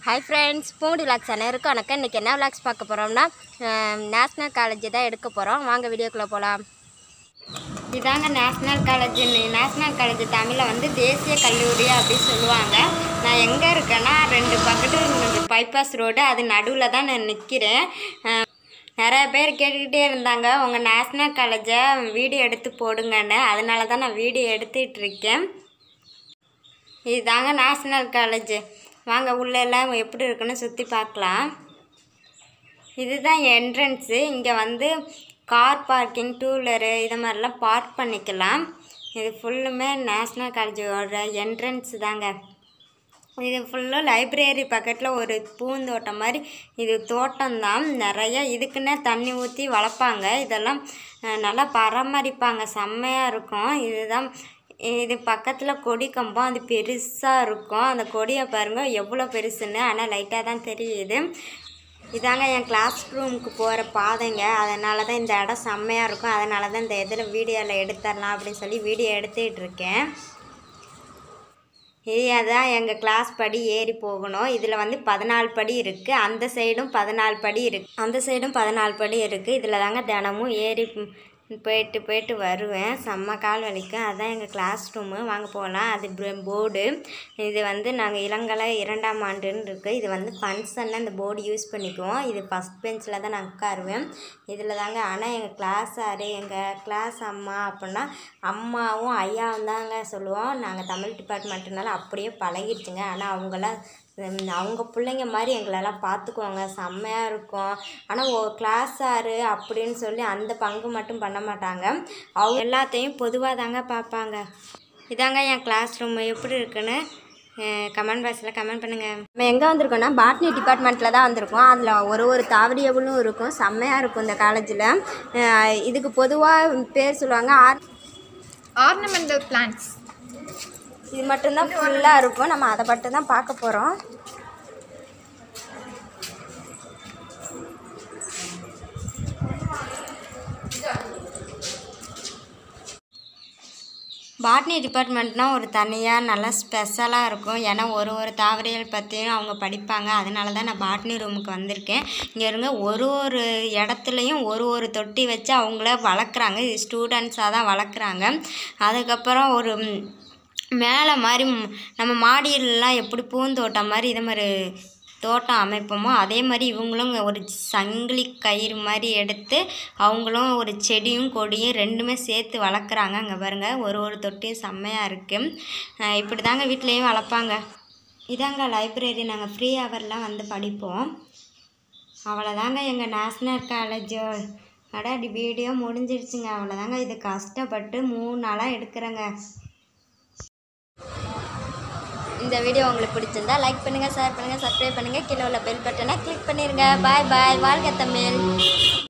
Hi friends poonkodivlogs அனைவருக்கும் வணக்கம். இன்றைக்கி என்ன விளாக்ஸ் பார்க்க போகிறோம்னா நேஷ்னல் காலேஜ் தான் எடுக்க போகிறோம். வாங்க வீடியோக்குள்ளே போகலாம். இதாங்க நேஷ்னல் காலேஜ் தமிழில் வந்து தேசிய கல்லூரி அப்படின்னு சொல்லுவாங்க. நான் எங்கே இருக்கேன்னா 2 பக்கத்து பைபாஸ் ரோடு அது நடுவில் தான் நான் நிற்கிறேன். நிறைய பேர் கேட்டுக்கிட்டே இருந்தாங்க உங்கள் நேஷ்னல் காலேஜை வீடியோ எடுத்து போடுங்கன்னு. அதனால தான் நான் வீடியோ எடுத்துகிட்ருக்கேன். இதுதாங்க நேஷ்னல் காலேஜ். வாங்க உள்ளெல்லாம் எப்படி இருக்குன்னு சுற்றி பார்க்கலாம். இதுதான் என்ட்ரன்ஸு. இங்கே வந்து கார் பார்க்கிங், டூ வீலரு இது மாதிரிலாம் பார்க் பண்ணிக்கலாம். இது ஃபுல்லுமே நேஷ்னல் காலேஜோட என்ட்ரன்ஸ் தாங்க. இது ஃபுல்லும் லைப்ரரி பக்கத்தில் ஒரு பூந்தோட்டம் மாதிரி இது தோட்டம்தான். நிறைய இதுக்குன்னே தண்ணி ஊற்றி வளர்ப்பாங்க. இதெல்லாம் நல்லா பராமரிப்பாங்க, செம்மையாக இருக்கும். இதுதான் இது பக்கத்தில் கொடி கம்பம், அது பெருசாக இருக்கும். அந்த கொடியை பாருங்கள் எவ்வளோ பெருசுன்னு, ஆனால் லைட்டாக தான் தெரியுது. இதாங்க என் கிளாஸ் ரூமுக்கு போகிற பாதைங்க. அதனால தான் இந்த இடம் செம்மையாக இருக்கும். அதனால தான் இந்த இதில் வீடியோவில் எடுத்துடலாம் அப்படின்னு சொல்லி வீடியோ எடுத்துகிட்டு இருக்கேன். இதுதான் எங்கள் கிளாஸ் படி ஏறி போகணும். இதில் வந்து 14 படி இருக்குது. அந்த சைடும் 14 படி இருக்குது. இதில் தாங்க தினமும் ஏறி போயிட்டு வருவேன். செம்ம கால் வலிக்கும். அதுதான் எங்கள் கிளாஸ் ரூமு. வாங்க போகலாம். அது போர்டு. இது வந்து நாங்கள் இளங்கலை 2ஆம் ஆண்டுன்னு இருக்குது. இது வந்து ஃபங்க்ஷனில் இந்த போர்டு யூஸ் பண்ணிக்குவோம். இது ஃபஸ்ட் பெஞ்சில் தான் நான் உட்காருவேன். இதில் தாங்க. ஆனால் எங்கள் கிளாஸ் சார், எங்கள் கிளாஸ் அம்மா அப்படின்னா அம்மாவும் ஐயாவும் தாங்க சொல்லுவோம். நாங்கள் தமிழ் டிபார்ட்மெண்ட்டுனால அப்படியே பழகிடுச்சுங்க. ஆனால் அவங்க பிள்ளைங்க மாதிரி எங்களெல்லாம் பார்த்துக்குவாங்க. செம்மையாக இருக்கும். ஆனால் கிளாஸ் சாரு அப்படின்னு சொல்லி அந்த பங்கு மட்டும் பண்ண மாட்டாங்க. அவங்க எல்லாத்தையும் பொதுவாக தாங்க பார்ப்பாங்க. இதாங்க என் கிளாஸ் ரூம் எப்படி இருக்குன்னு கமெண்ட் பாக்ஸில் கமெண்ட் பண்ணுங்கள். நம்ம எங்கே வந்திருக்கோன்னா பாட்னி டிபார்ட்மெண்ட்டில் தான் வந்திருக்கோம். அதில் ஒரு தாவரியவளும் இருக்கும். செம்மையாக இருக்கும் இந்த காலேஜில். இதுக்கு பொதுவாக பேர் சொல்லுவாங்க ஆர்னமெண்டல் பிளான்ட்ஸ். இது மட்டும்தான் ஃபுல்லாக இருக்கும். நம்ம அதை மட்டும் தான் பார்க்க போகிறோம். பாட்னி டிபார்ட்மெண்ட்னால் ஒரு தனியாக நல்லா ஸ்பெஷலாக இருக்கும். ஏன்னா ஒரு தாவரியல் பற்றியும் அவங்க படிப்பாங்க. அதனால தான் நான் பாட்னி ரூமுக்கு வந்திருக்கேன். இங்கே இருங்க ஒரு இடத்துலையும் ஒரு தொட்டி வச்சு அவங்கள வளர்க்குறாங்க. இது ஸ்டூடெண்ட்ஸாக தான் வளர்க்குறாங்க. அதுக்கப்புறம் ஒரு மேலே மாதிரி நம்ம மாடியிலலாம் எப்படி பூந்தோட்டம் மாதிரி இதை மாதிரி தோட்டம் அமைப்போமோ அதே மாதிரி இவங்களும் ஒரு சங்கிலி கயிறு மாதிரி எடுத்து அவங்களும் ஒரு செடியும் கொடியும் ரெண்டுமே சேர்த்து வளர்க்குறாங்க. அங்கே பாருங்கள் ஒரு தொட்டியும் செம்மையாக இருக்குது. இப்படி தாங்க வீட்லேயும் வளர்ப்பாங்க. இதாங்க லைப்ரரி. நாங்கள் ஃப்ரீ ஹவர்லாம் வந்து படிப்போம். அவ்வளோதாங்க எங்கள் நேஷ்னல் காலேஜ் வீடியோ முடிஞ்சிடுச்சுங்க. அவ்வளோதாங்க. இது கஷ்டப்பட்டு 3 நாளாக எடுக்கிறேங்க. இந்த வீடியோ உங்களுக்கு பிடிச்சிருந்தா லைக் பண்ணுங்கள், ஷேர் பண்ணுங்கள், சப்ஸ்கிரைப் பண்ணுங்கள். கீழே உள்ள பெல் பட்டனை கிளிக் பண்ணிடுங்க. பாய் பாய். வாழ்க தமிழ்.